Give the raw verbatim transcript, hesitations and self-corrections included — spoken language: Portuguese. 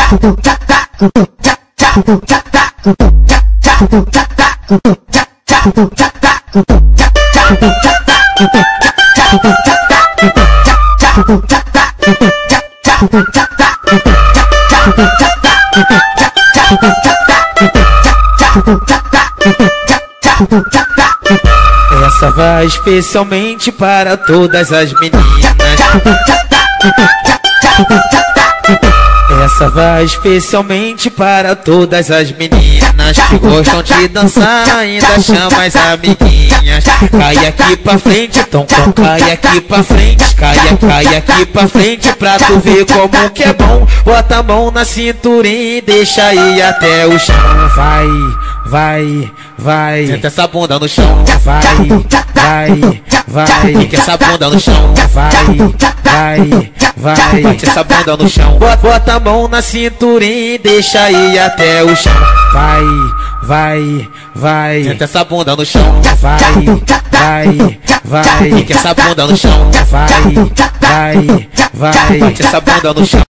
Essa vai especialmente para todas as meninas. Essa vai especialmente para todas as meninas que gostam de dançar, ainda chama as amiguinhas. Cai aqui pra frente, tom, tom, cai aqui pra frente, cai, cai aqui pra frente pra tu ver como que é bom. Bota a mão na cinturinha e deixa ir até o chão. Vai, vai, vai, senta essa bunda no chão. Vai, vai, vai, fica essa bunda no chão. Vai, vai, vai, bate essa bunda no chão. Bota a mão na cinturinha e deixa ir até o chão. Vai, vai, vai, senta essa bunda no chão. Vai, vai, vai, fica essa bunda no chão. Vai, vai, vai, bate essa bunda no chão.